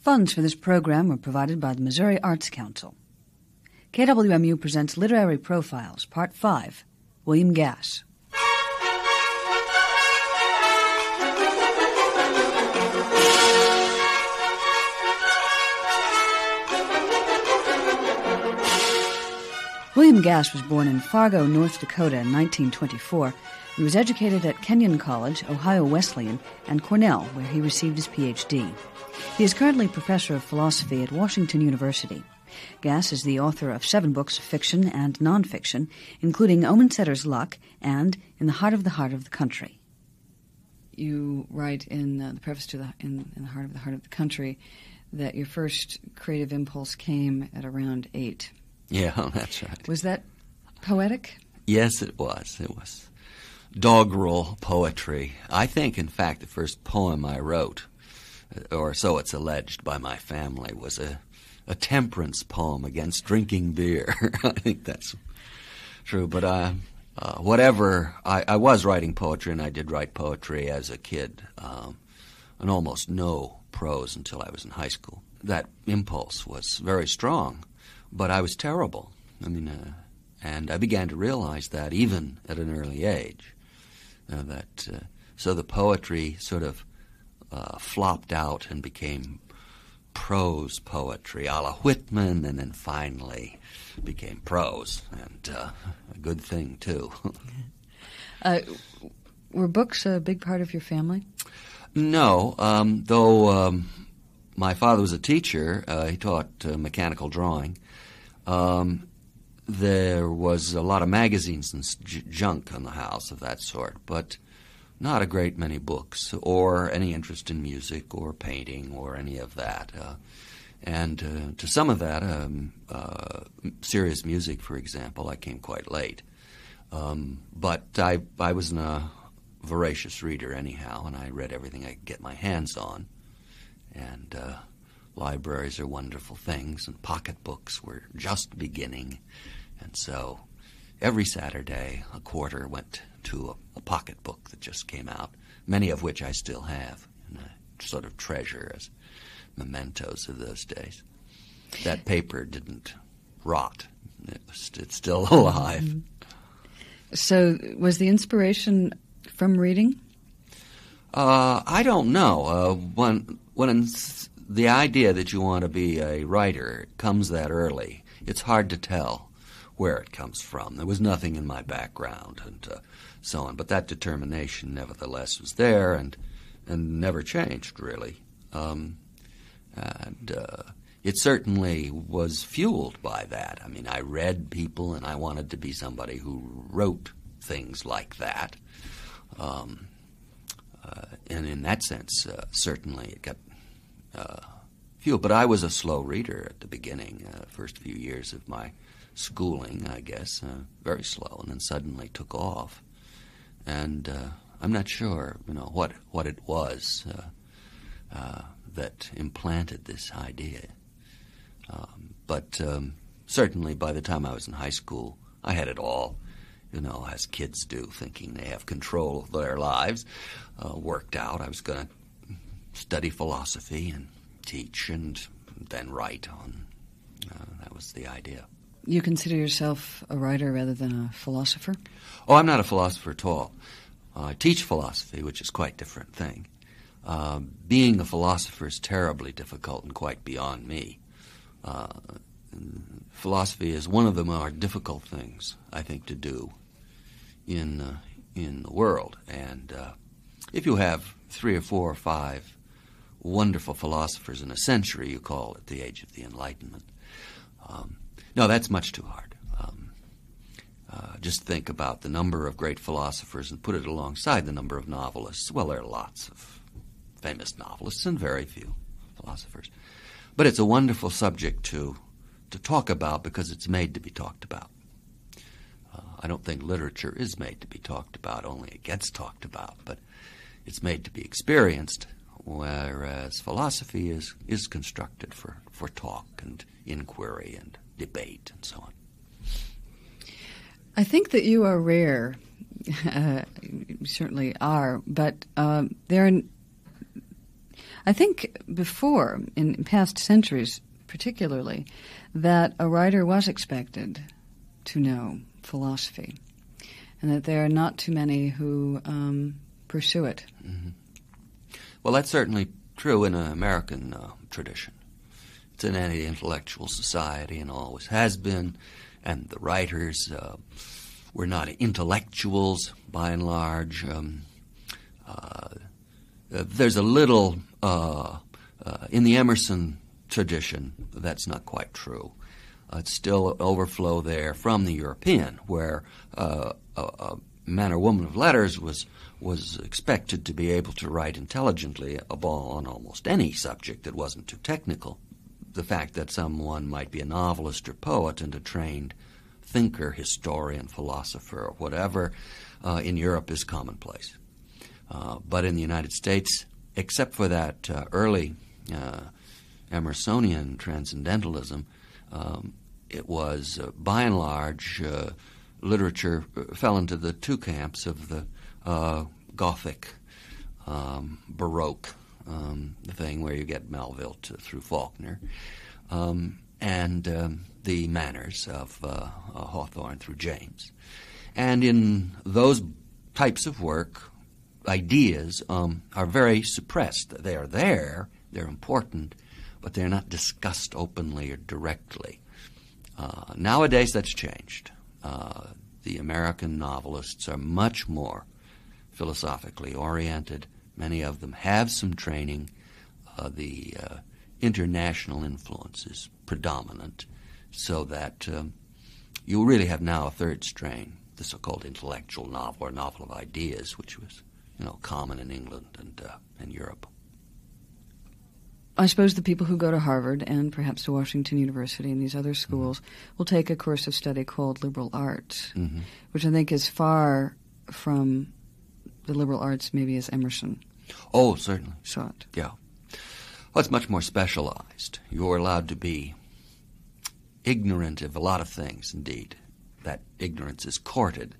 Funds for this program were provided by the Missouri Arts Council. KWMU presents Literary Profiles, Part 5, William Gass. William Gass was born in Fargo, North Dakota in 1924. He was educated at Kenyon College, Ohio Wesleyan, and Cornell, where he received his Ph.D. He is currently professor of philosophy at Washington University. Gass is the author of 7 books of fiction and nonfiction, including Omensetter's Luck and In the Heart of the Country. You write in the preface to in the Heart of the Country that your first creative impulse came at around 8. Yeah, that's right. Was that poetic? Yes, it was. It was doggerel poetry. I think, in fact, the first poem I wrote, or so it's alleged by my family, was a temperance poem against drinking beer. I think that's true. But whatever, I was writing poetry, and I did write poetry as a kid, and almost no prose until I was in high school. That impulse was very strong. But I was terrible. And I began to realize that even at an early age. So the poetry sort of flopped out and became prose poetry, a la Whitman, and then finally became prose, and a good thing, too. Were books a big part of your family? No, though my father was a teacher. He taught mechanical drawing. There was a lot of magazines and junk in the house of that sort, but not a great many books or any interest in music or painting or any of that. And to some of that, serious music, for example, I came quite late. But I was a voracious reader anyhow, and I read everything I could get my hands on. And libraries are wonderful things, and pocketbooks were just beginning. And so every Saturday, a quarter went to a pocketbook that just came out, many of which I still have, and I sort of treasure as mementos of those days. That paper didn't rot. It's still alive. Mm-hmm. So was the inspiration from reading? I don't know. When the idea that you want to be a writer comes that early, it's hard to tell where it comes from. There was nothing in my background and so on, but that determination nevertheless was there and never changed, really. It certainly was fueled by that. I read people, and I wanted to be somebody who wrote things like that. And in that sense, certainly it got fuel. But I was a slow reader at the beginning, first few years of my schooling, I guess, very slow, and then suddenly took off. And I'm not sure, what it was that implanted this idea. But certainly by the time I was in high school, I had it all, as kids do, thinking they have control of their lives, worked out. I was going to study philosophy and teach and then write on. That was the idea. You consider yourself a writer rather than a philosopher? Oh, I'm not a philosopher at all. I teach philosophy, which is quite a different thing. Being a philosopher is terribly difficult and quite beyond me. Philosophy is one of the more difficult things, I think, to do in the world. And if you have 3 or 4 or 5 wonderful philosophers in a century, you call it the Age of the Enlightenment. No, that's much too hard. Just think about the number of great philosophers and put it alongside the number of novelists. Well, there are lots of famous novelists and very few philosophers. But it's a wonderful subject to talk about because it's made to be talked about. I don't think literature is made to be talked about, only it gets talked about, but it's made to be experienced, whereas philosophy is constructed for talk and inquiry and debate and so on. I think that you are rare. You certainly are, but I think before, in past centuries particularly, that a writer was expected to know philosophy, and that there are not too many who pursue it. Mm-hmm. Well, that's certainly true in an American tradition. It's an anti-intellectual society and always has been, and the writers were not intellectuals by and large. There's a little, in the Emerson tradition, that's not quite true. It's still overflow there from the European, where a man or woman of letters was expected to be able to write intelligently on almost any subject that wasn't too technical. The fact that someone might be a novelist or poet and a trained thinker, historian, philosopher, or whatever, in Europe is commonplace. But in the United States, except for that early Emersonian transcendentalism, it was, by and large, literature fell into the two camps of the Gothic, Baroque thing, where you get Melville through Faulkner, and the manners of Hawthorne through James. And in those types of work, ideas are very suppressed. They are there, they're important, but they're not discussed openly or directly. Nowadays, that's changed. The American novelists are much more philosophically oriented. Many of them have some training. The international influence is predominant, so that you really have now a third strain, the so-called intellectual novel or novel of ideas, which was, common in England and Europe. I suppose the people who go to Harvard and perhaps to Washington University and these other schools will take a course of study called liberal arts, which I think is far from the liberal arts maybe as Emerson. Oh, certainly. Saw it. Yeah. Well, it's much more specialized. You're allowed to be ignorant of a lot of things, indeed. That ignorance is courted.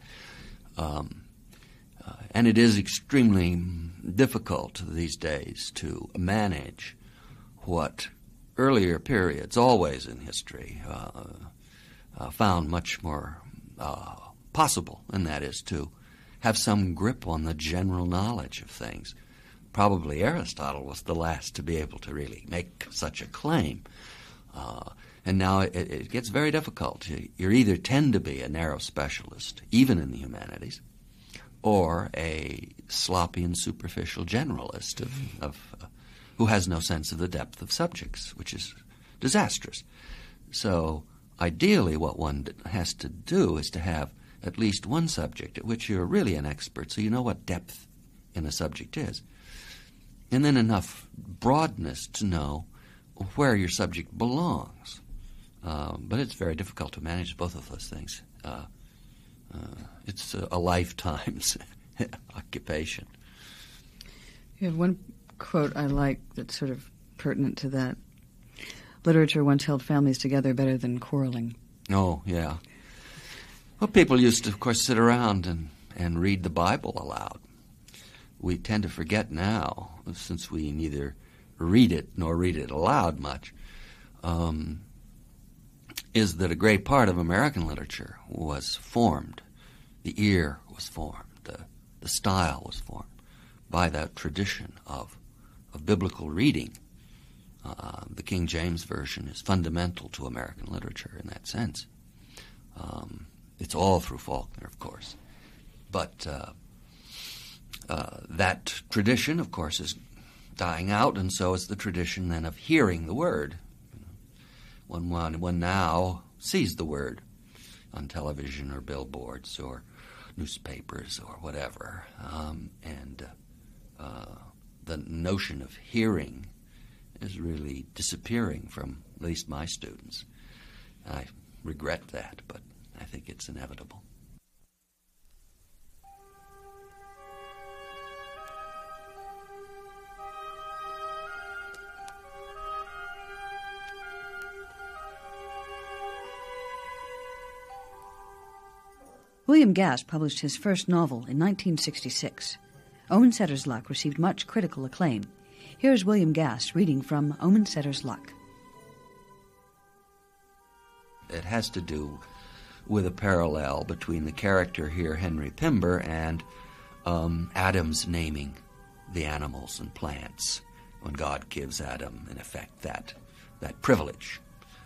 And it is extremely difficult these days to manage what earlier periods, always in history, found much more possible, and that is to have some grip on the general knowledge of things. Probably Aristotle was the last to be able to really make such a claim. And now it gets very difficult. You either tend to be a narrow specialist, even in the humanities, or a sloppy and superficial generalist who has no sense of the depth of subjects, which is disastrous. So ideally what one has to do is to have at least one subject at which you're really an expert, so you know what depth in a subject is, and then enough broadness to know where your subject belongs. But it's very difficult to manage both of those things. It's a lifetime's occupation. You have one quote I like that's sort of pertinent to that. Literature once held families together better than quarreling. Oh, yeah. Well, people used to, of course, sit around and read the Bible aloud. We tend to forget now, since we neither read it nor read it aloud much, is that a great part of American literature was formed. The ear was formed. The style was formed by that tradition of biblical reading. The King James Version is fundamental to American literature in that sense. It's all through Faulkner, of course. But that tradition, of course, is dying out, and so is the tradition then of hearing the word. When one now sees the word on television or billboards or newspapers or whatever, and the notion of hearing is really disappearing from at least my students. I regret that, but I think it's inevitable. William Gass published his first novel in 1966. Omensetter's Luck received much critical acclaim. Here's William Gass reading from Omensetter's Luck. It has to do with a parallel between the character here, Henry Pimber, and Adam's naming the animals and plants when God gives Adam, in effect, that privilege.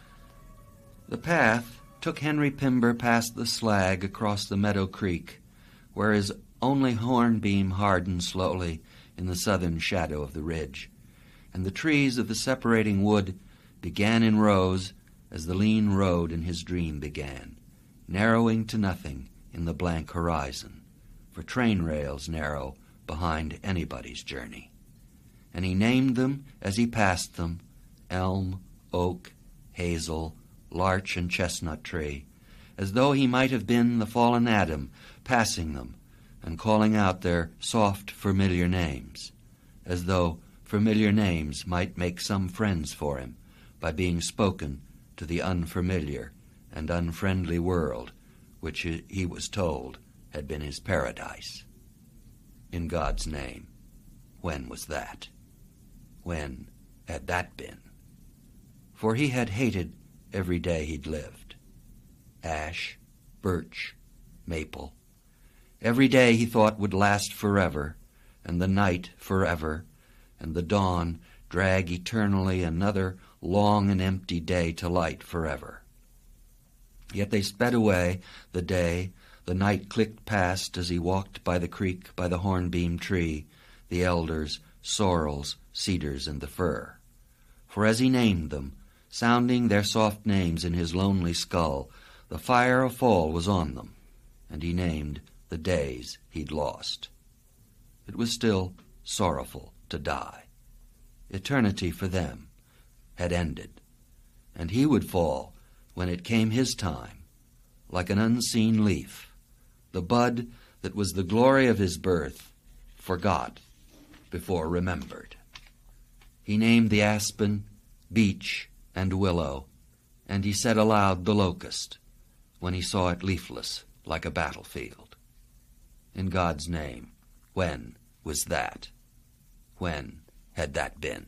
The path took Henry Pimber past the slag across the meadow creek, where his only hornbeam hardened slowly in the southern shadow of the ridge, and the trees of the separating wood began in rows as the lean road in his dream began, narrowing to nothing in the blank horizon, for train rails narrow behind anybody's journey. And he named them as he passed them, elm, oak, hazel, larch, and chestnut tree, as though he might have been the fallen Adam passing them and calling out their soft, familiar names, as though familiar names might make some friends for him by being spoken to the unfamiliar and unfriendly world which he was told had been his paradise. In God's name, when was that? When had that been? For he had hated every day he'd lived. Ash, birch, maple. Every day he thought would last forever, and the night forever, and the dawn drag eternally another long and empty day to light forever. Yet they sped away, the day, the night clicked past as he walked by the creek, by the hornbeam tree, the elders, sorrels, cedars, and the fir. For as he named them, sounding their soft names in his lonely skull, the fire of fall was on them, and he named the days he'd lost. It was still sorrowful to die. Eternity for them had ended, and he would fall when it came his time, like an unseen leaf, the bud that was the glory of his birth, forgot before remembered. He named the aspen, beech, and willow, and he said aloud the locust, when he saw it leafless like a battlefield. In God's name, when was that? When had that been?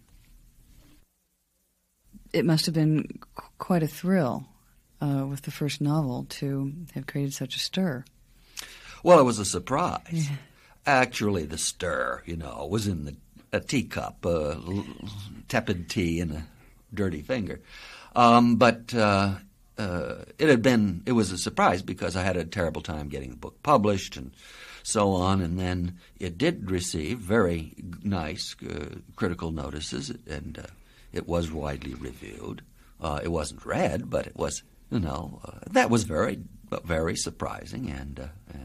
It must have been quite a thrill with the first novel to have created such a stir. Well, it was a surprise. Yeah. Actually, the stir, was in a teacup, tepid tea and a dirty finger. But it was a surprise because I had a terrible time getting the book published and so on, and then it did receive very nice critical notices, and it was widely reviewed. It wasn't read, but it was, that was very, very surprising, and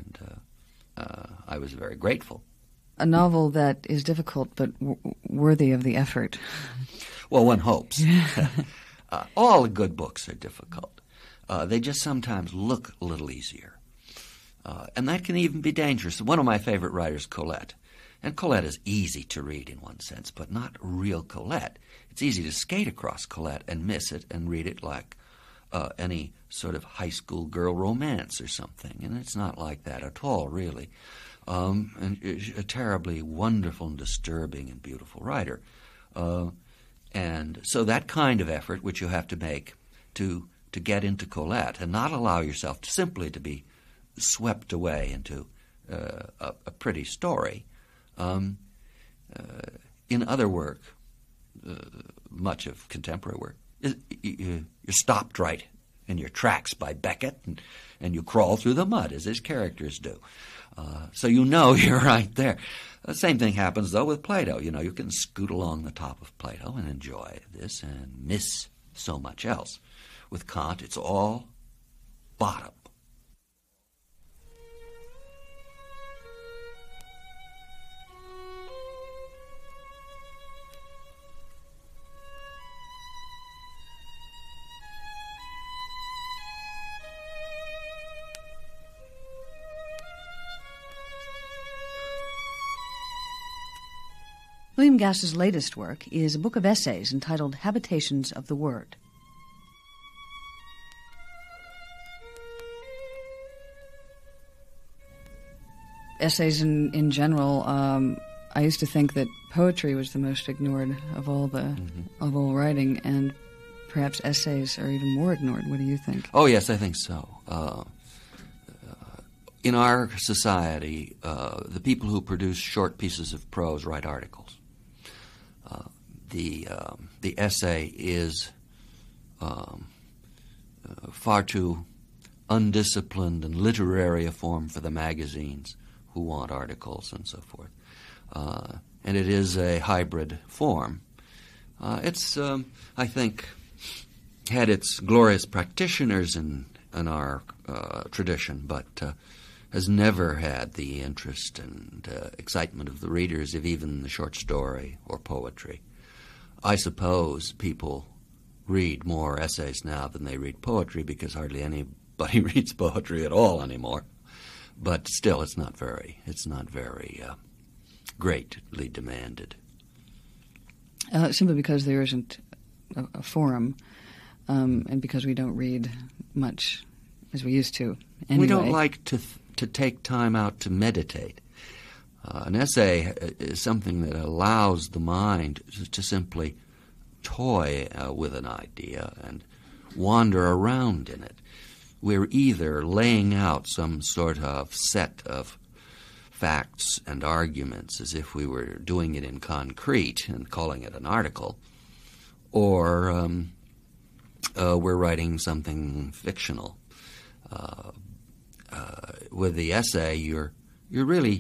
I was very grateful. A novel that is difficult but worthy of the effort. Well, one hopes. All the good books are difficult. They just sometimes look a little easier. And that can even be dangerous. One of my favorite writers, Colette. And Colette is easy to read in one sense, but not real Colette. It's easy to skate across Colette and miss it and read it like any sort of high school girl romance or something. And it's not like that at all, really. And a terribly wonderful and disturbing and beautiful writer. And so that kind of effort, which you have to make to get into Colette and not allow yourself simply to be swept away into a pretty story. In other work, much of contemporary work, you're stopped right in your tracks by Beckett, and you crawl through the mud, as his characters do. So you're right there. The same thing happens, though, with Plato. You can scoot along the top of Plato and enjoy this and miss so much else. With Kant, it's all bottom. William Gass's latest work is a book of essays entitled Habitations of the Word. Essays in general I used to think that poetry was the most ignored of all of all writing, and perhaps essays are even more ignored. What do you think? Oh, yes, I think so. In our society, the people who produce short pieces of prose write articles. The essay is far too undisciplined and literary a form for the magazines who want articles and so forth. And it is a hybrid form. It's, I think, had its glorious practitioners in our tradition, but has never had the interest and excitement of the readers of even the short story or poetry. I suppose people read more essays now than they read poetry because hardly anybody reads poetry at all anymore. But still, it's not very greatly demanded. Simply because there isn't a forum, and because we don't read much as we used to. Anyway. We don't like to take time out to meditate. An essay is something that allows the mind to simply toy with an idea and wander around in it. We're either laying out some sort of set of facts and arguments as if we were doing it in concrete and calling it an article, or we're writing something fictional. With the essay, you're really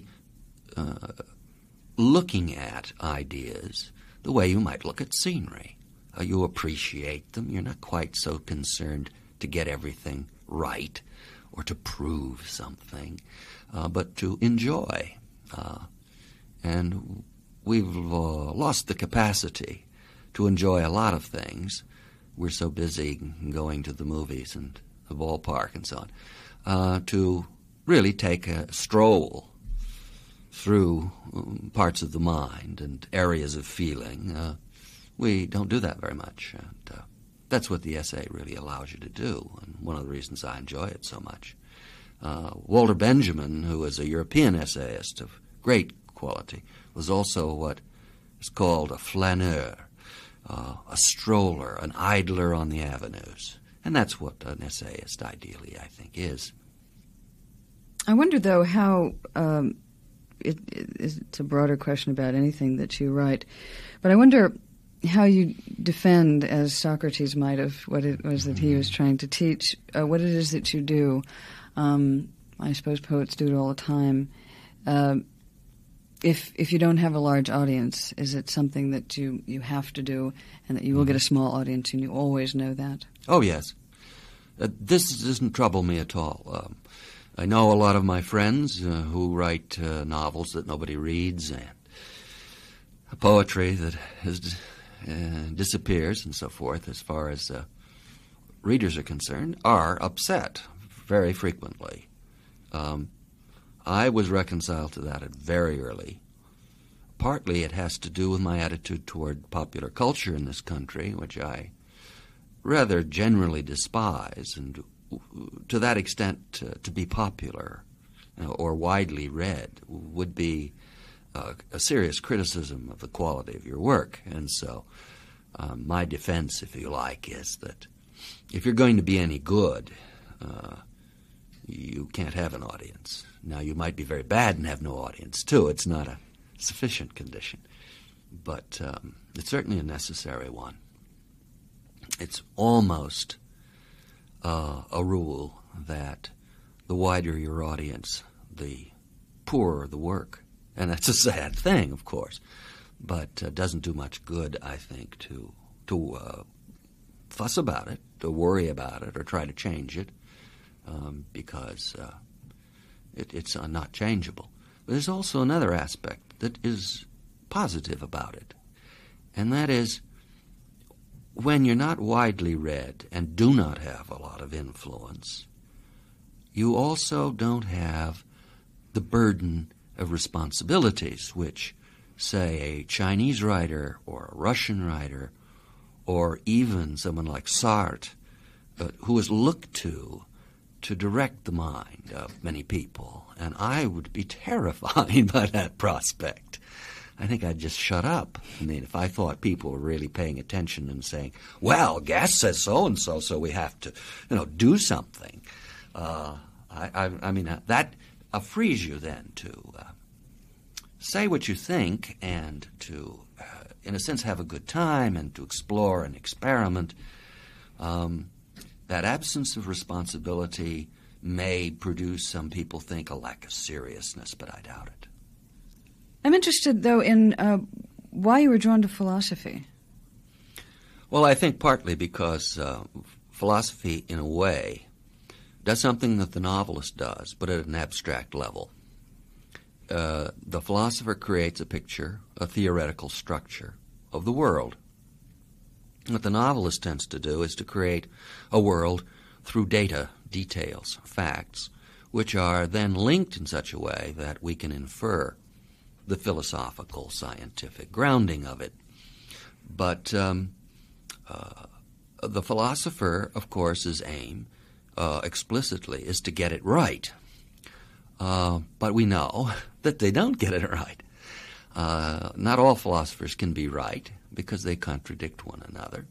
looking at ideas the way you might look at scenery. You appreciate them. You're not quite so concerned to get everything right or to prove something, but to enjoy. And we've lost the capacity to enjoy a lot of things. We're so busy going to the movies and the ballpark and so on, to really take a stroll through parts of the mind and areas of feeling. We don't do that very much, and that's what the essay really allows you to do, and one of the reasons I enjoy it so much. Walter Benjamin, who was a European essayist of great quality, was also what is called a flaneur, a stroller, an idler on the avenues. And that's what an essayist ideally, I think, is. I wonder, though, how it's a broader question about anything that you write, but I wonder how you defend, as Socrates might have, what it was that he was trying to teach, what it is that you do. I suppose poets do it all the time. If you don't have a large audience, is it something that you have to do and that you will get a small audience and you always know that? Oh, yes. This doesn't trouble me at all. I know a lot of my friends who write novels that nobody reads and poetry that disappears and so forth as far as readers are concerned, are upset very frequently. I was reconciled to that very early. Partly it has to do with my attitude toward popular culture in this country, which I rather generally despise, and to that extent to be popular or widely read would be a serious criticism of the quality of your work. And so my defense, if you like, is that if you're going to be any good, you can't have an audience. Now, you might be very bad and have no audience, too. It's not a sufficient condition. But it's certainly a necessary one. It's almost a rule that the wider your audience, the poorer the work. And that's a sad thing, of course. But doesn't do much good, I think, to fuss about it, to worry about it, or try to change it, because it's not changeable. But there's also another aspect that is positive about it, and that is when you're not widely read and do not have a lot of influence, you also don't have the burden of responsibilities which, say, a Chinese writer or a Russian writer or even someone like Sartre, who is looked to direct the mind of many people. And I would be terrified by that prospect. I think I'd just shut up. I mean, if I thought people were really paying attention and saying, well, Gas says so-and-so, so we have to, do something. I mean, that frees you then to say what you think and to, in a sense, have a good time and to explore and experiment. That absence of responsibility may produce, some people think, a lack of seriousness, but I doubt it. I'm interested, though, in why you were drawn to philosophy. Well, I think partly because philosophy, in a way, does something that the novelist does, but at an abstract level. The philosopher creates a picture, a theoretical structure of the world. What the novelist tends to do is to create a world through data, details, facts, which are then linked in such a way that we can infer the philosophical, scientific grounding of it. But the philosopher, of course, his aim explicitly is to get it right. But we know that they don't get it right. Not all philosophers can be right because they contradict one another.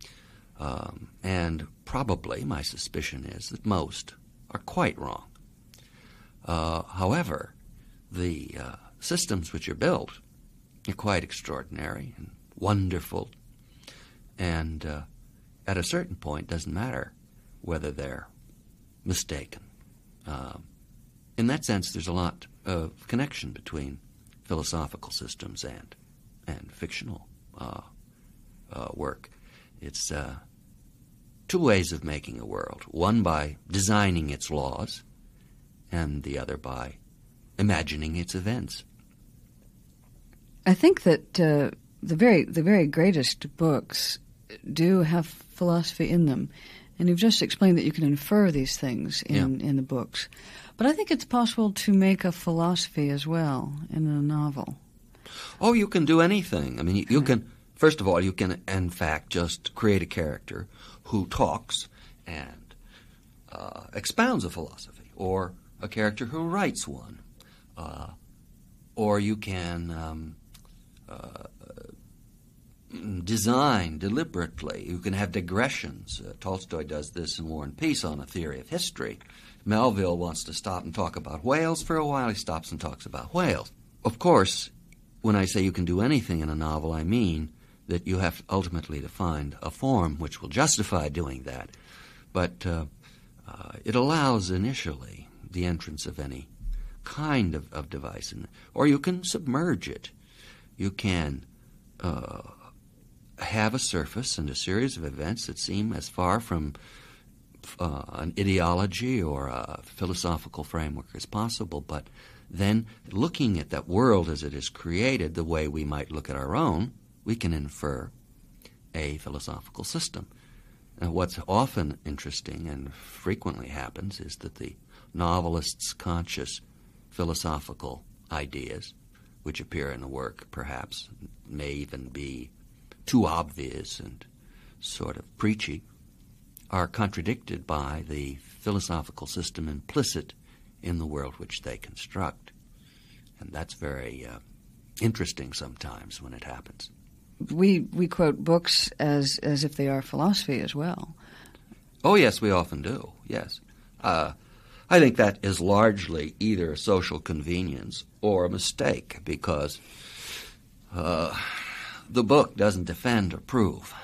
And probably my suspicion is that most are quite wrong. However, the systems which are built are quite extraordinary and wonderful, and at a certain point, doesn't matter whether they're mistaken. In that sense, there's a lot of connection between philosophical systems and fictional work. It's two ways of making a world, one by designing its laws and the other by imagining its events. I think that the very greatest books do have philosophy in them, and you've just explained that you can infer these things in the books. But I think it's possible to make a philosophy as well in a novel. Oh, you can do anything. I mean, you can, first of all, you can, in fact, just create a character who talks and expounds a philosophy, or a character who writes one. Or you can design deliberately. You can have digressions. Tolstoy does this in War and Peace on a theory of history. Melville wants to stop and talk about whales for a while. He stops and talks about whales. Of course, when I say you can do anything in a novel, I mean that you have ultimately to find a form which will justify doing that. But it allows initially the entrance of any kind of device. Or you can submerge it. You can have a surface and a series of events that seem as far from an ideology or a philosophical framework as possible, but then looking at that world as it is created the way we might look at our own, we can infer a philosophical system. And what's often interesting and frequently happens is that the novelist's conscious philosophical ideas, which appear in the work perhaps, may even be too obvious and sort of preachy, are contradicted by the philosophical system implicit in the world which they construct. And that's very interesting sometimes when it happens. We quote books as if they are philosophy as well. Oh, yes, we often do, yes. I think that is largely either a social convenience or a mistake, because the book doesn't defend or prove.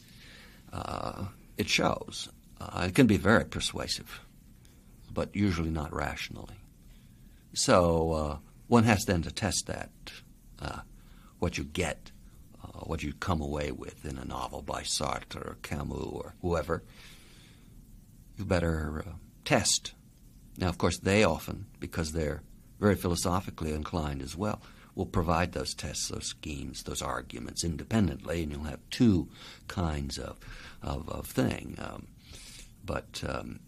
It shows. It can be very persuasive, but usually not rationally. So one has then to test that, what you get, what you come away with in a novel by Sartre or Camus or whoever. You better test. Now, of course, they often, because they're very philosophically inclined as well, will provide those tests, those schemes, those arguments independently, and you'll have two kinds of thing. But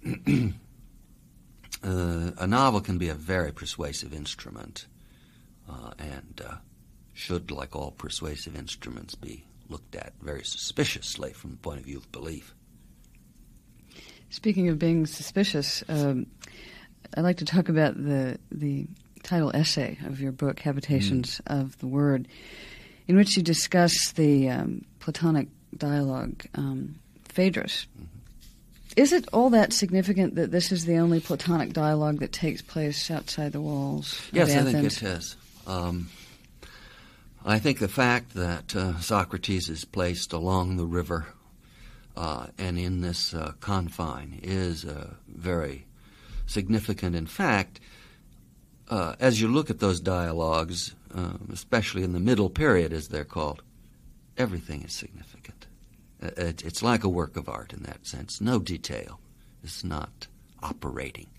a novel can be a very persuasive instrument, and should, like all persuasive instruments, be looked at very suspiciously from the point of view of belief. Speaking of being suspicious, I'd like to talk about the title essay of your book, Habitations of the Word, in which you discuss the Platonic dialogue, Phaedrus. Mm-hmm. Is it all that significant that this is the only Platonic dialogue that takes place outside the walls of Yes, Athens? I think it is. I think the fact that Socrates is placed along the river and in this confine is very significant. In fact, as you look at those dialogues, especially in the middle period, as they're called, everything is significant. It's like a work of art in that sense. No detail is not operating.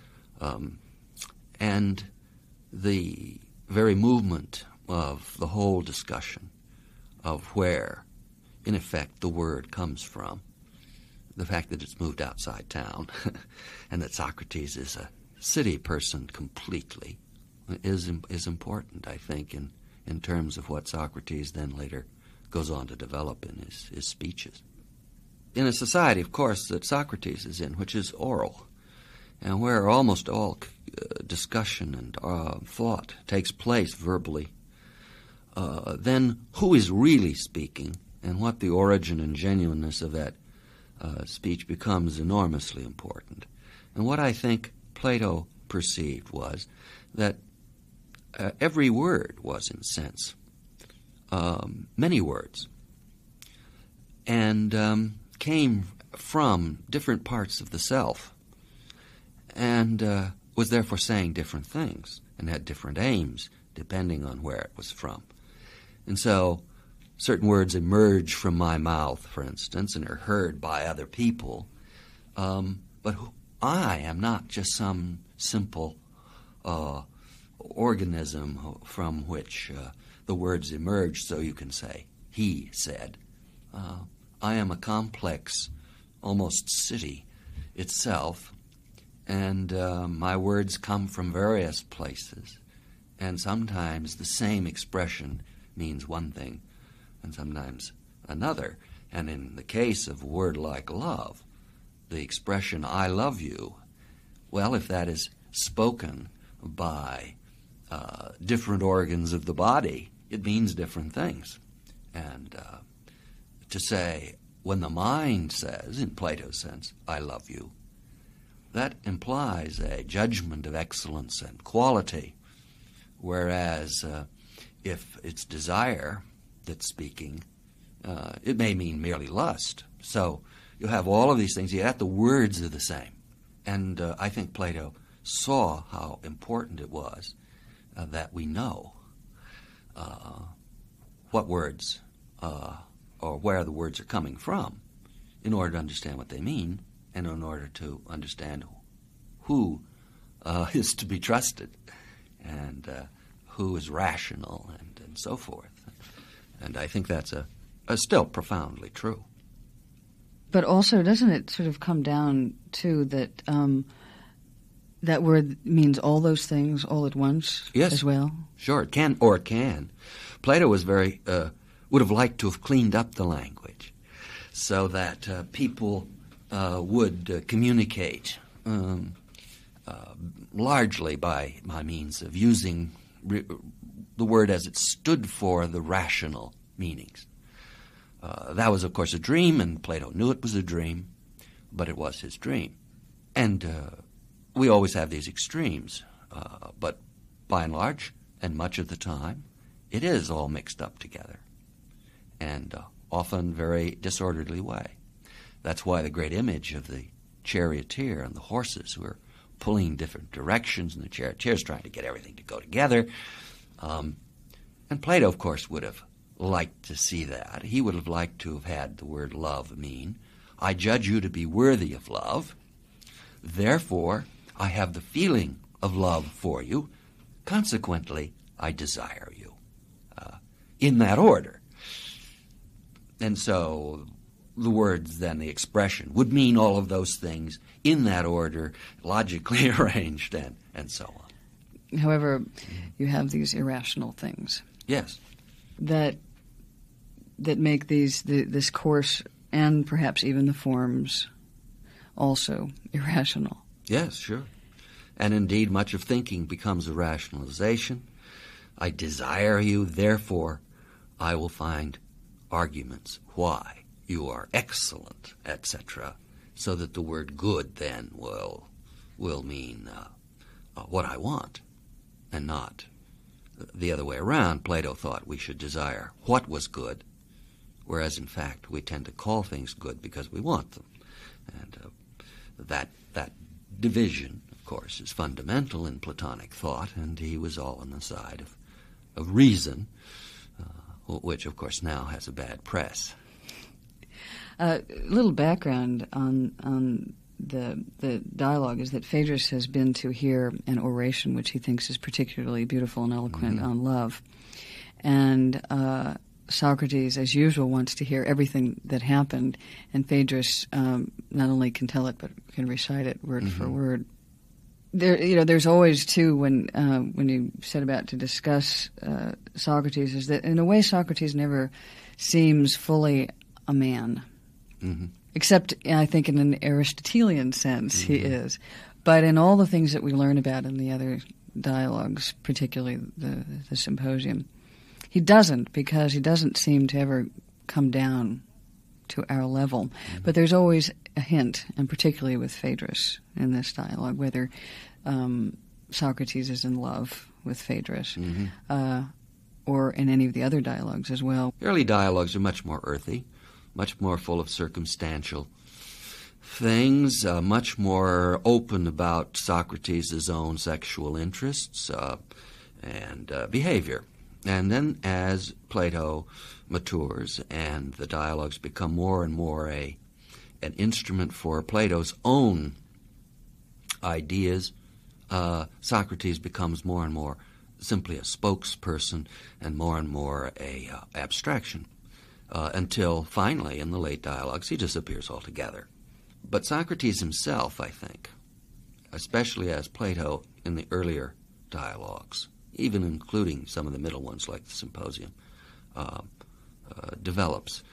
And the very movement of the whole discussion of where, in effect, the word comes from, the fact that it's moved outside town, and that Socrates is a city person completely, is important, I think, in terms of what Socrates then later goes on to develop in his speeches. In a society, of course, that Socrates is in, which is oral, and where almost all discussion and thought takes place verbally, then who is really speaking and what the origin and genuineness of that speech becomes enormously important. And what I think Plato perceived was that every word was, in a sense, many words, and came from different parts of the self, and was therefore saying different things and had different aims depending on where it was from. And so certain words emerge from my mouth, for instance, and are heard by other people, but I am not just some simple organism from which the words emerge, so you can say, he said. I am a complex, almost city itself, and my words come from various places, and sometimes the same expression means one thing, and sometimes another. And in the case of a word like love, the expression, I love you, well, if that is spoken by different organs of the body, it means different things. And to say, when the mind says, in Plato's sense, I love you, that implies a judgment of excellence and quality, whereas if it's desire that's speaking, it may mean merely lust. So you have all of these things, yet the words are the same. And I think Plato saw how important it was that we know what words or where the words are coming from in order to understand what they mean and in order to understand who is to be trusted and who is rational and so forth. And I think that's still profoundly true. But also, doesn't it sort of come down to that that word means all those things all at once as well? Sure, it can, or it can. Plato was would have liked to have cleaned up the language so that people would communicate largely by means of using the word as it stood for the rational meanings. That was, of course, a dream, and Plato knew it was a dream, but it was his dream. And we always have these extremes, but by and large, and much of the time, it is all mixed up together, and often very disorderly way. That's why the great image of the charioteer and the horses who are pulling different directions, and the charioteer's trying to get everything to go together. And Plato, of course, would have liked to see that. He would have liked to have had the word love mean, I judge you to be worthy of love, therefore I have the feeling of love for you, consequently I desire you, in that order. And so the words, then, the expression, would mean all of those things in that order, logically arranged, and so on. However, you have these irrational things. Yes. That make this course and perhaps even the forms also irrational. Yes, sure. And indeed, much of thinking becomes a rationalization. I desire you, therefore I will find arguments why you are excellent, etc., so that the word good then will mean what I want, and not the other way around. Plato thought we should desire what was good, whereas in fact we tend to call things good because we want them. And that division, of course, is fundamental in Platonic thought, and he was all on the side of reason, which, of course, now has a bad press. A little background on the dialogue is that Phaedrus has been to hear an oration which he thinks is particularly beautiful and eloquent on love. And Socrates, as usual, wants to hear everything that happened, and Phaedrus not only can tell it but can recite it word for word. There's always too when you set about to discuss Socrates is that in a way Socrates never seems fully a man, except I think in an Aristotelian sense he is. But in all the things that we learn about in the other dialogues, particularly the symposium, he doesn't, because he doesn't seem to ever come down to our level. But there's always a hint, and particularly with Phaedrus in this dialogue, whether Socrates is in love with Phaedrus, or in any of the other dialogues as well. Early dialogues are much more earthy, much more full of circumstantial things, much more open about Socrates' own sexual interests and behavior. And then as Plato matures and the dialogues become more and more an instrument for Plato's own ideas, Socrates becomes more and more simply a spokesperson and more a abstraction, until finally in the late dialogues he disappears altogether. But Socrates himself, I think, especially as Plato in the earlier dialogues, even including some of the middle ones like the Symposium, develops,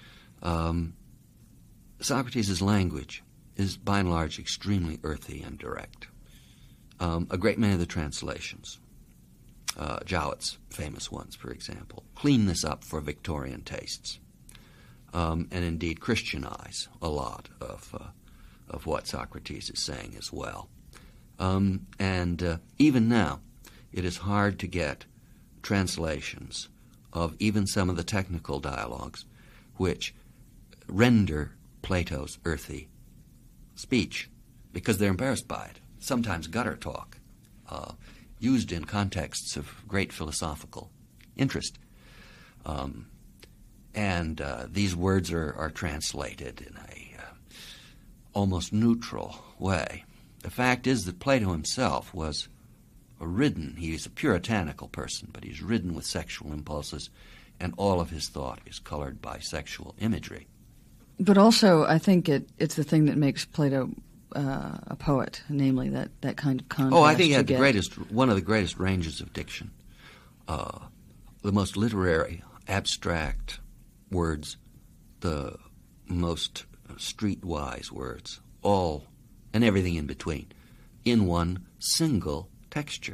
Socrates' language is by and large extremely earthy and direct. A great many of the translations, Jowett's famous ones, for example, clean this up for Victorian tastes, and indeed Christianize a lot of what Socrates is saying as well. And even now, it is hard to get translations of even some of the technical dialogues which render Plato's earthy speech, because they're embarrassed by it. Sometimes gutter talk, used in contexts of great philosophical interest. And these words are translated in a almost neutral way. The fact is that Plato himself was ridden. He's a puritanical person, but he's ridden with sexual impulses, and all of his thought is colored by sexual imagery. But also, I think it's the thing that makes Plato a poet, namely that kind of contrast. Oh, I think he had one of the greatest ranges of diction, the most literary, abstract words, the most streetwise words, all and everything in between, in one single texture.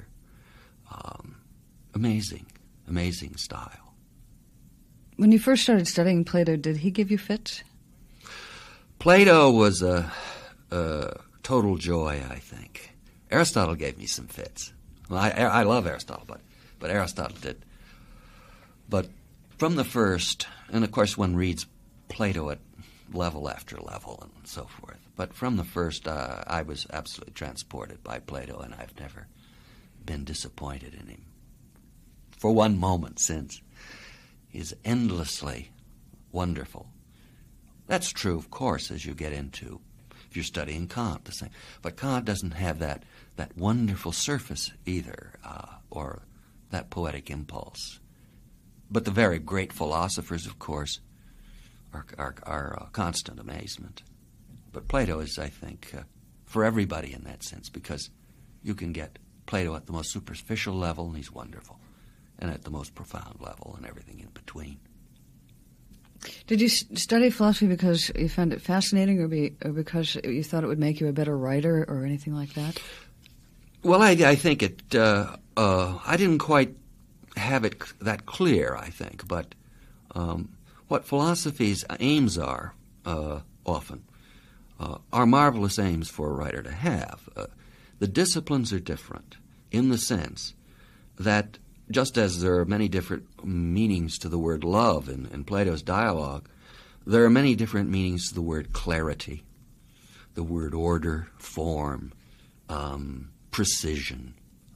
Amazing style. When you first started studying Plato, did he give you fits? Plato was a total joy, I think. Aristotle gave me some fits. Well, I love Aristotle, but Aristotle did. But from the first, and of course one reads Plato at level after level and so forth, but from the first I was absolutely transported by Plato, and I've never been disappointed in him for one moment since. He's endlessly wonderful. That's true, of course, as you get into, if you're studying Kant, the same. But Kant doesn't have that wonderful surface either, or that poetic impulse. But the very great philosophers, of course, are a constant amazement. But Plato is, I think, for everybody in that sense, because you can get Plato at the most superficial level, and he's wonderful, and at the most profound level, and everything in between. Did you study philosophy because you found it fascinating, or because you thought it would make you a better writer, or anything like that? Well, I think I didn't quite have it that clear, I think, but what philosophy's aims are often are marvelous aims for a writer to have. The disciplines are different in the sense that just as there are many different meanings to the word love in Plato's dialogue, there are many different meanings to the word clarity, the word order, form, precision,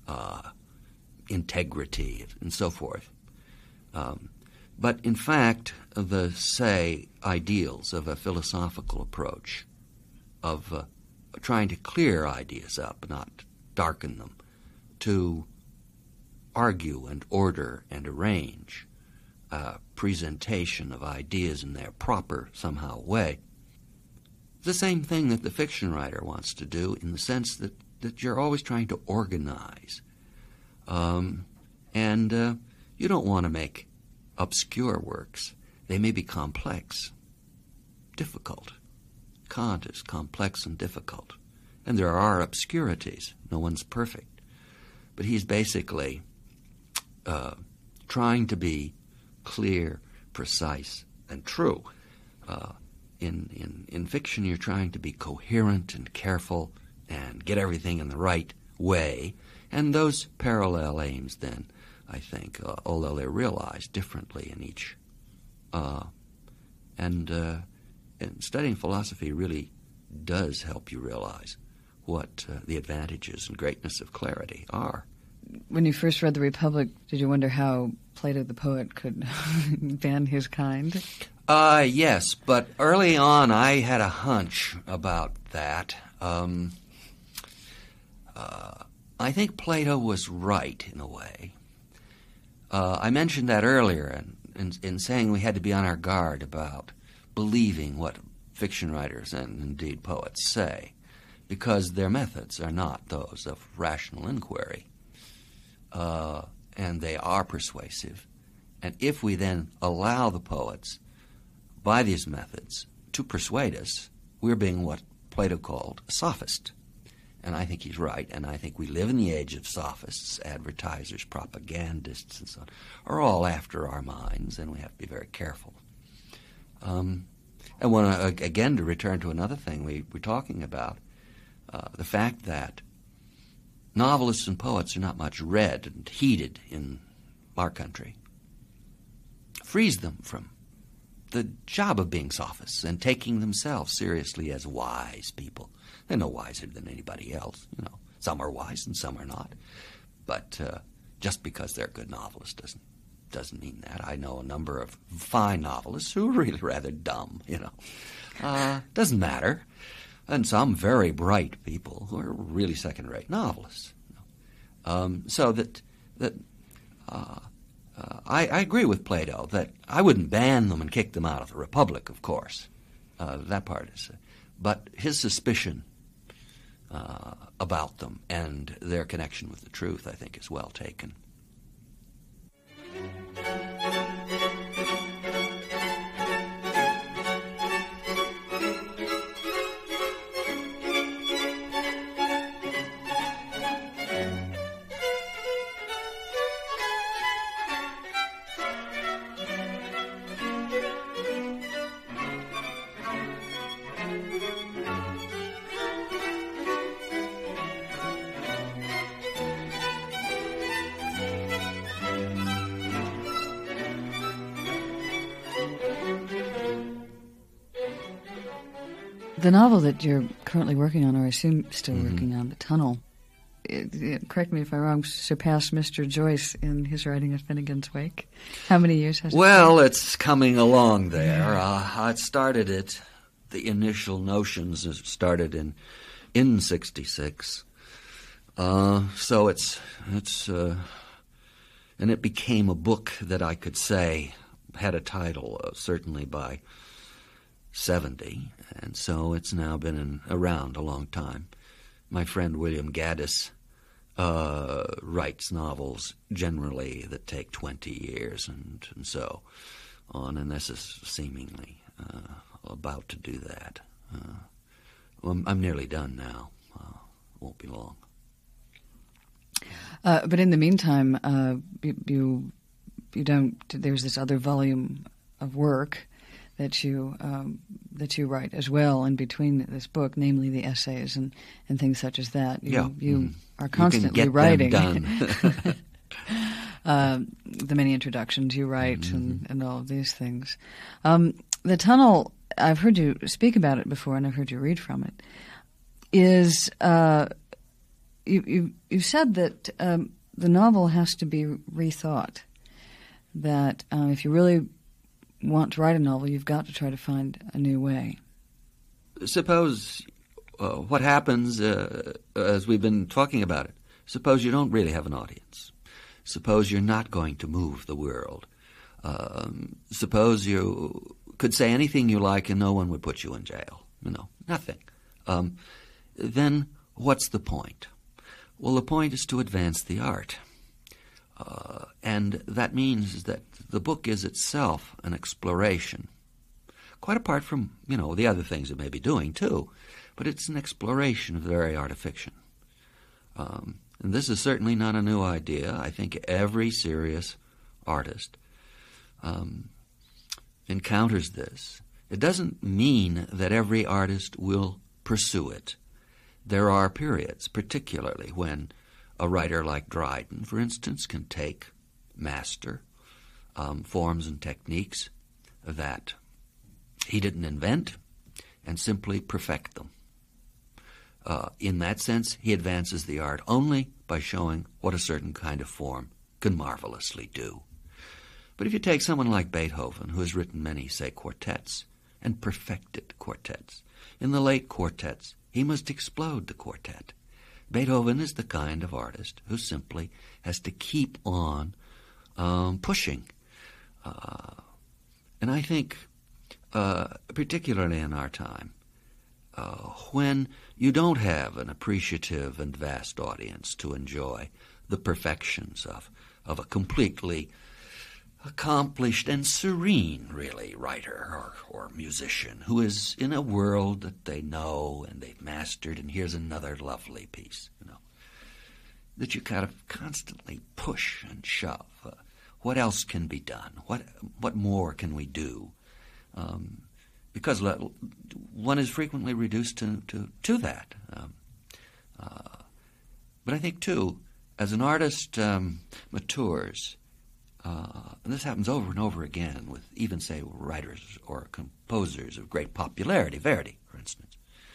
integrity, and so forth. But in fact, the, say, ideals of a philosophical approach, of trying to clear ideas up, not darken them, to argue and order and arrange presentation of ideas in their proper, somehow, way. The same thing that the fiction writer wants to do, in the sense that you're always trying to organize. And you don't want to make obscure works. They may be complex, difficult. Kant is complex and difficult. And there are obscurities. No one's perfect. But he's basically trying to be clear, precise, and true. In fiction, you're trying to be coherent and careful and get everything in the right way. And those parallel aims, then, I think, although they're realized differently in each. And studying philosophy really does help you realize what the advantages and greatness of clarity are. When you first read The Republic, did you wonder how Plato the poet could ban his kind? Yes, but early on I had a hunch about that. I think Plato was right, in a way. I mentioned that earlier in saying we had to be on our guard about believing what fiction writers and indeed poets say, because their methods are not those of rational inquiry. And they are persuasive. And if we then allow the poets, by these methods, to persuade us, we're being what Plato called a sophist. And I think he's right, and I think we live in the age of sophists, advertisers, propagandists, and so on, are all after our minds, and we have to be very careful. I want to, again, to return to another thing we were talking about, the fact that novelists and poets are not much read and heeded in our country. Frees them from the job of being sophists and taking themselves seriously as wise people. They're no wiser than anybody else, you know. Some are wise and some are not. But just because they're good novelists doesn't mean that. I know a number of fine novelists who are really rather dumb, you know. Doesn't matter. And some very bright people who are really second-rate novelists. You know. So that I agree with Plato that I wouldn't ban them and kick them out of the Republic, of course. That part is. But his suspicion about them and their connection with the truth, I think, is well taken. The novel that you're currently working on, or I assume still working on, The Tunnel, correct me if I'm wrong, surpassed Mr. Joyce in his writing of Finnegan's Wake. How many years has it been? Well, it's coming along there. I started it, the initial notions started in 66. So it's and it became a book that I could say had a title, certainly by 70, and so it's now been around a long time. My friend William Gaddis writes novels generally that take 20 years and so on, and this is seemingly about to do that. Well, I'm nearly done now. Won't be long. But in the meantime, you don't. There's this other volume of work that you write as well in between this book, namely the essays and things such as that. You are constantly writing. Them done. The many introductions you write and all of these things. The tunnel, I've heard you speak about it before, and I've heard you read from it. Is you said that the novel has to be rethought. That if you really want to write a novel, you've got to try to find a new way. Suppose what happens as we've been talking about it. Suppose you don't really have an audience. Suppose you're not going to move the world. Suppose you could say anything you like and no one would put you in jail. Nothing. Then what's the point? Well, the point is to advance the art. And that means that the book is itself an exploration, quite apart from, the other things it may be doing, too. But it's an exploration of the very art of fiction. And this is certainly not a new idea. I think every serious artist encounters this. It doesn't mean that every artist will pursue it. There are periods, particularly when a writer like Dryden, for instance, can master forms and techniques that he didn't invent and simply perfect them. In that sense, he advances the art only by showing what a certain kind of form can marvelously do. But if you take someone like Beethoven, who has written many, say, quartets, and perfected quartets, in the late quartets, he must explode the quartet. Beethoven is the kind of artist who simply has to keep on pushing. And I think, particularly in our time, when you don't have an appreciative and vast audience to enjoy the perfections of a completely accomplished and serene, really, writer or musician who is in a world that they know and they've mastered, and here's another lovely piece, that you kind of constantly push and shove. What else can be done? What more can we do? Because one is frequently reduced to that. But I think, too, as an artist matures, and this happens over and over again with even, say, writers or composers of great popularity, Verdi, for instance,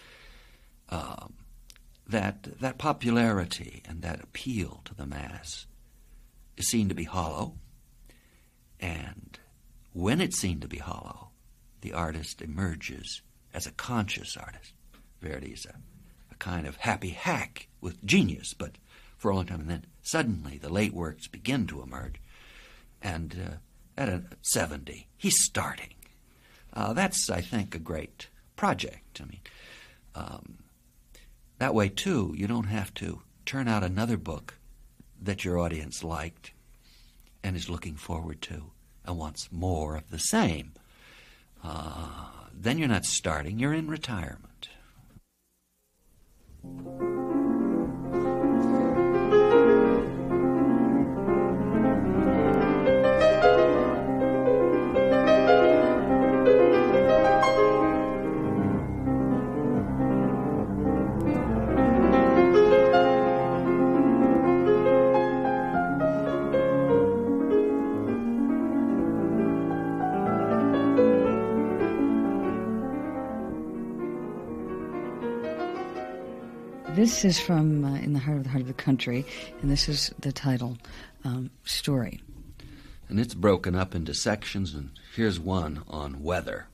that popularity and that appeal to the mass is seen to be hollow, and when it's seen to be hollow, the artist emerges as a conscious artist. Verdi is a kind of happy hack with genius, but for a long time, and then suddenly the late works begin to emerge. And at 70, he's starting. That's, I think, a great project. That way, too, you don't have to turn out another book that your audience liked and is looking forward to and wants more of the same. Then you're not starting, you're in retirement. This is from In the Heart of the Country, and this is the title, Story. And it's broken up into sections, and here's one on weather.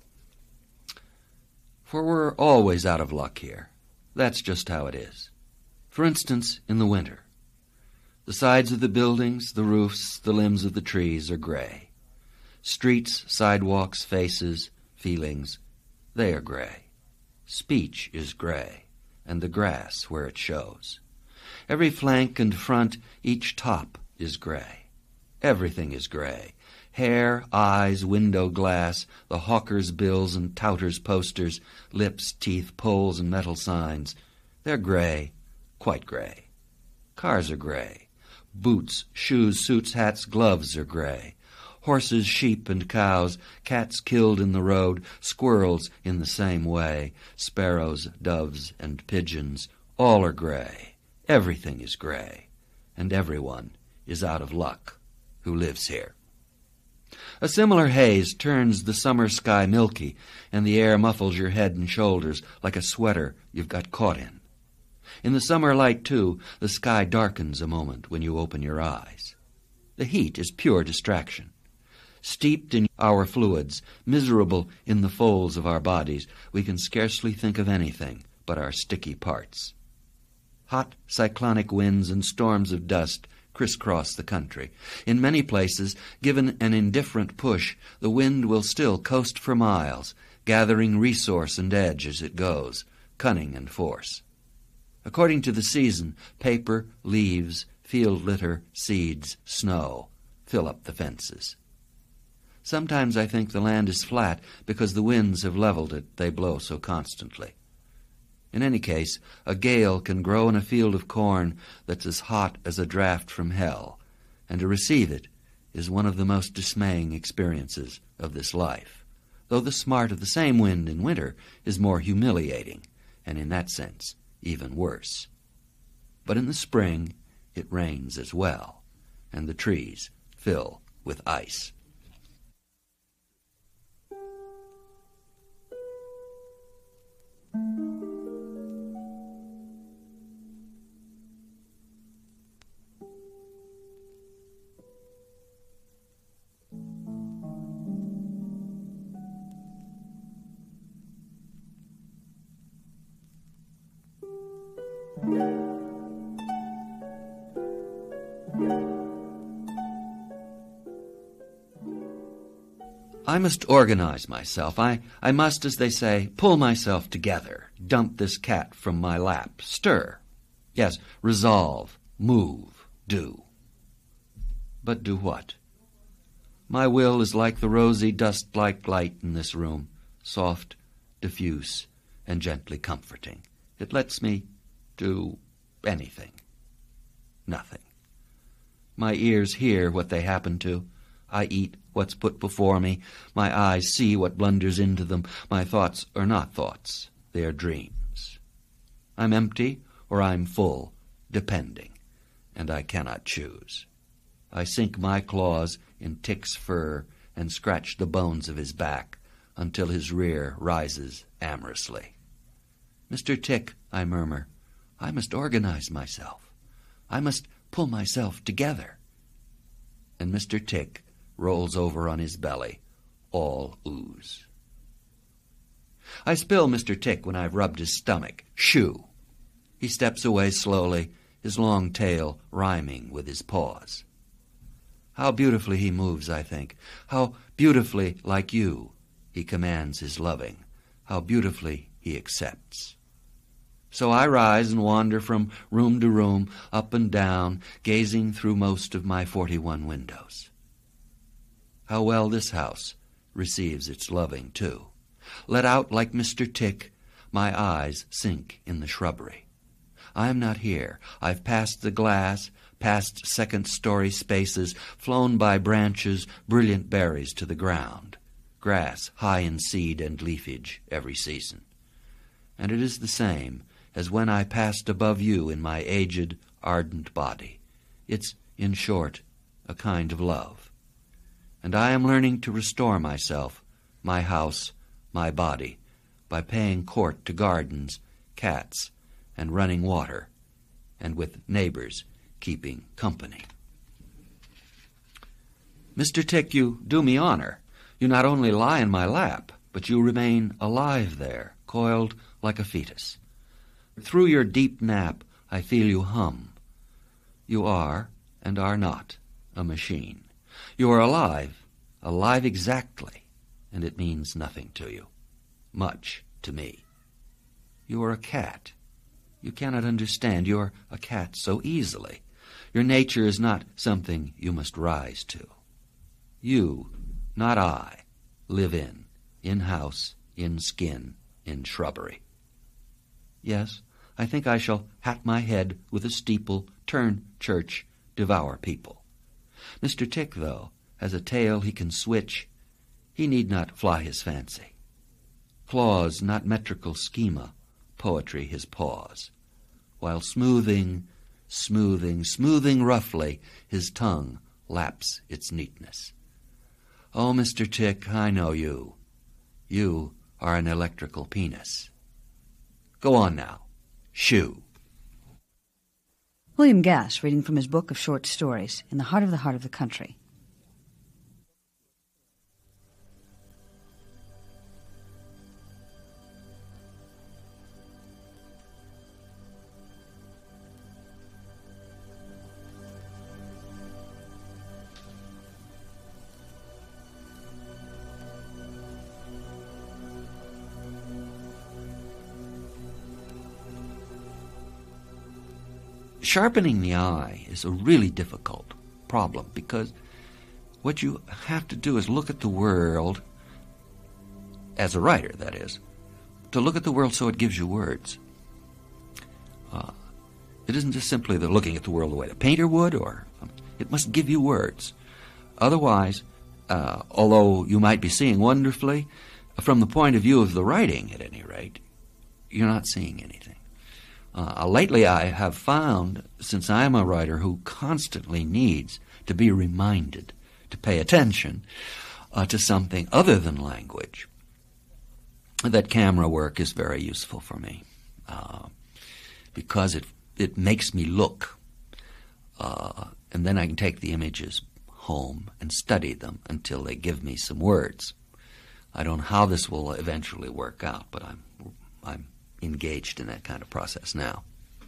For we're always out of luck here. That's just how it is. For instance, in the winter, the sides of the buildings, the roofs, the limbs of the trees are gray. Streets, sidewalks, faces, feelings, they are gray. Speech is gray, and the grass where it shows. Every flank and front, each top is gray. Everything is gray. Hair, eyes, window glass, the hawkers' bills and touters' posters, lips, teeth, poles, and metal signs. They're gray, quite gray. Cars are gray. Boots, shoes, suits, hats, gloves are gray. Horses, sheep, and cows, cats killed in the road, squirrels in the same way, sparrows, doves, and pigeons, all are gray. Everything is gray, and everyone is out of luck who lives here. A similar haze turns the summer sky milky, and the air muffles your head and shoulders like a sweater you've got caught in. In the summer light, too, the sky darkens a moment when you open your eyes. The heat is pure distraction. Steeped in our fluids, miserable in the folds of our bodies, we can scarcely think of anything but our sticky parts. Hot cyclonic winds and storms of dust crisscross the country. In many places, given an indifferent push, the wind will still coast for miles, gathering resource and edge as it goes, cunning and force. According to the season, paper, leaves, field litter, seeds, snow fill up the fences. Sometimes I think the land is flat because the winds have leveled it, they blow so constantly. In any case, a gale can grow in a field of corn that's as hot as a draft from hell, and to receive it is one of the most dismaying experiences of this life, though the smart of the same wind in winter is more humiliating, and in that sense even worse. But in the spring it rains as well, and the trees fill with ice. I must organize myself. I must, as they say, pull myself together, dump this cat from my lap, stir. Yes, resolve, move, do. But do what? My will is like the rosy dust-like light in this room, soft, diffuse, and gently comforting. It lets me do anything. Nothing. My ears hear what they happen to. I eat what's put before me. My eyes see what blunders into them. My thoughts are not thoughts. They are dreams. I'm empty or I'm full, depending, and I cannot choose. I sink my claws in Tick's fur and scratch the bones of his back until his rear rises amorously. "Mr. Tick," I murmur, "I must organize myself. I must pull myself together." And Mr. Tick rolls over on his belly, all ooze. I spill Mr. Tick when I've rubbed his stomach. Shoo! He steps away slowly, his long tail rhyming with his paws. How beautifully he moves, I think. How beautifully, like you, he commands his loving. How beautifully he accepts. So I rise and wander from room to room, up and down, gazing through most of my 41 windows. How well this house receives its loving, too. Let out like Mr. Tick, my eyes sink in the shrubbery. I am not here. I've passed the glass, past second-story spaces, flown by branches, brilliant berries to the ground, grass high in seed and leafage every season. And it is the same as when I passed above you in my aged, ardent body. It's, in short, a kind of love. And I am learning to restore myself, my house, my body, by paying court to gardens, cats, and running water, and with neighbors keeping company. Mr. Tick, you do me honor. You not only lie in my lap, but you remain alive there, coiled like a fetus. Through your deep nap, I feel you hum. You are, and are not, a machine. You are alive, alive exactly, and it means nothing to you. Much to me. You are a cat. You cannot understand. You are a cat so easily. Your nature is not something you must rise to. You, not I, live in house, in skin, in shrubbery. Yes, I think I shall hat my head with a steeple, turn church, devour people. Mr. Tick, though, has a tail he can switch. He need not fly his fancy. Claws, not metrical schema, poetry his paws, while smoothing roughly, his tongue laps its neatness. Oh, Mr. Tick, I know you. You are an electrical penis. Go on now. Shoo. William Gass reading from his book of short stories, In the Heart of the Country. Sharpening the eye is a really difficult problem because what you have to do is look at the world, as a writer, that is, to look at the world so it gives you words. It isn't just simply the looking at the world the way a painter would, or it must give you words. Otherwise, although you might be seeing wonderfully, from the point of view of the writing, at any rate, you're not seeing anything. Lately I have found, since I am a writer who constantly needs to be reminded to pay attention to something other than language, that camera work is very useful for me because it makes me look, and then I can take the images home and study them until they give me some words. I don't know how this will eventually work out, but I'm engaged in that kind of process now.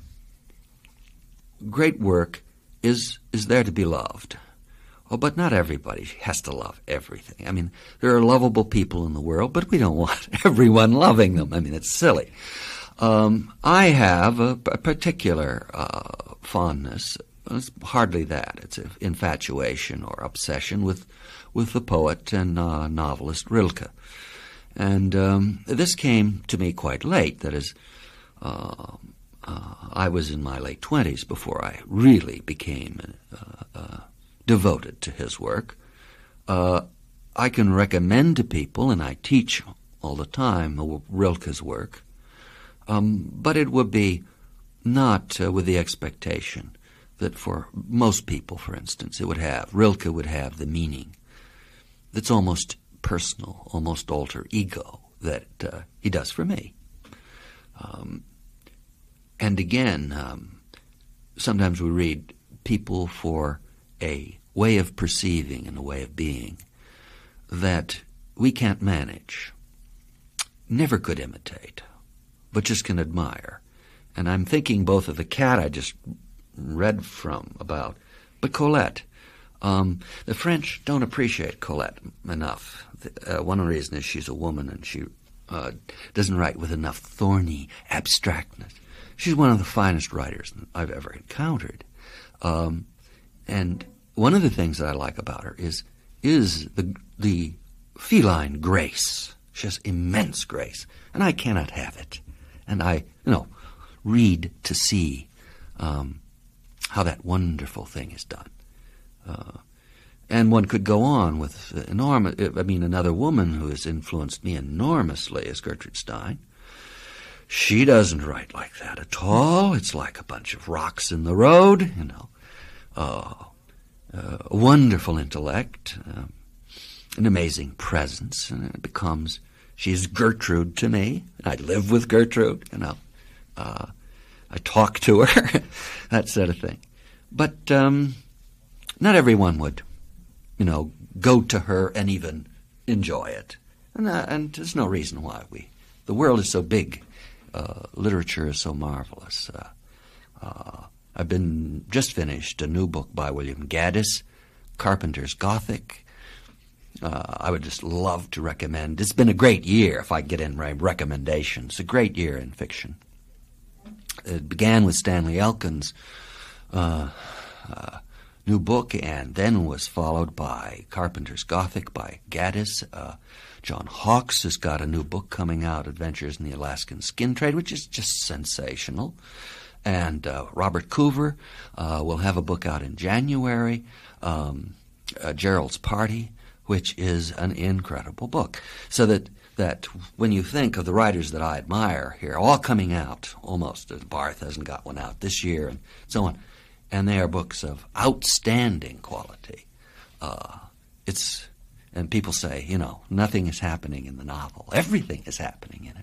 Great work is there to be loved. Oh, but not everybody has to love everything. I mean, there are lovable people in the world, but we don't want everyone loving them. I mean, it's silly. I have a particular fondness. It's hardly that. It's an infatuation or obsession with the poet and novelist Rilke. And this came to me quite late. That is, I was in my late 20s before I really became devoted to his work. I can recommend to people, and I teach all the time, Rilke's work, but it would be not with the expectation that for most people, for instance, Rilke would have the meaning that's almost personal, almost alter ego that he does for me. And again, sometimes we read people for a way of perceiving and a way of being that we can't manage, never could imitate, but just can admire. And I'm thinking both of the cat I just read from about, but Colette. The French don't appreciate Colette enough. One reason is she's a woman and she doesn't write with enough thorny abstractness. She's one of the finest writers I've ever encountered. And one of the things that I like about her is the feline grace. She has immense grace, and I cannot have it. And I, read to see how that wonderful thing is done. And one could go on with another woman who has influenced me enormously is Gertrude Stein. She doesn't write like that at all. It's like a bunch of rocks in the road, a wonderful intellect, an amazing presence, and it becomes, she's Gertrude to me. I live with Gertrude, I talk to her, that sort of thing. But not everyone would, go to her and even enjoy it. And there's no reason why the world is so big. Literature is so marvelous. I've just finished a new book by William Gaddis, Carpenter's Gothic. I would just love to recommend. It's been a great year, if I get in my recommendations. A great year in fiction. It began with Stanley Elkin's new book, and then was followed by Carpenter's Gothic by Gaddis. John Hawkes has got a new book coming out, Adventures in the Alaskan Skin Trade, which is just sensational. And Robert Coover will have a book out in January, Gerald's Party, which is an incredible book. So that when you think of the writers that I admire here, all coming out almost, Barth hasn't got one out this year and so on, and they are books of outstanding quality. And people say, nothing is happening in the novel. Everything is happening in it.